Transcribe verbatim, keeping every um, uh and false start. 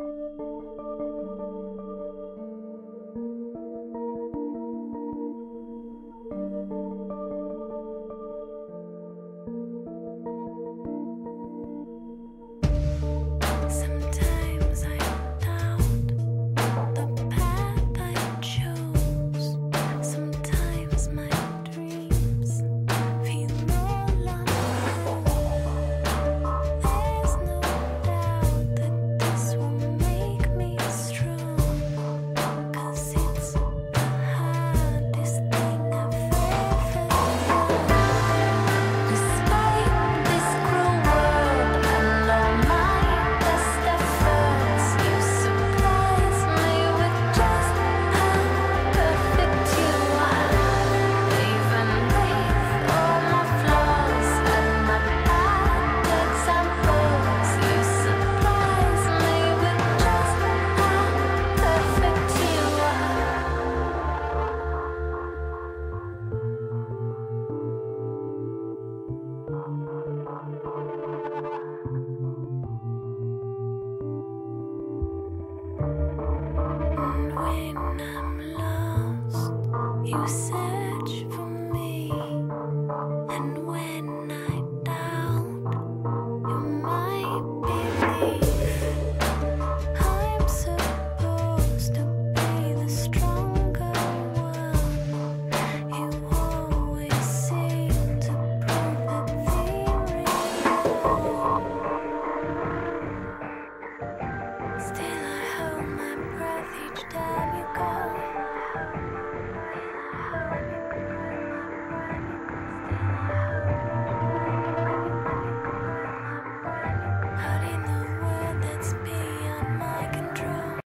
Sometimes I doubt the path I chose. Sometimes my dreams feel all untrue. There's no doubt that this will make me strong, 'cause it's the hardest thing I've ever done. Despite this cruel world and all my best efforts, you surprise me with just how perfect you are. Even with all my flaws and my bad examples, you surprise me with just how perfect you are. And when I'm lost, you search for me. And when I doubt, you might believe. I'm supposed to be the stronger one. You always seem to prove that theory wrong. Still I hold my breath each time you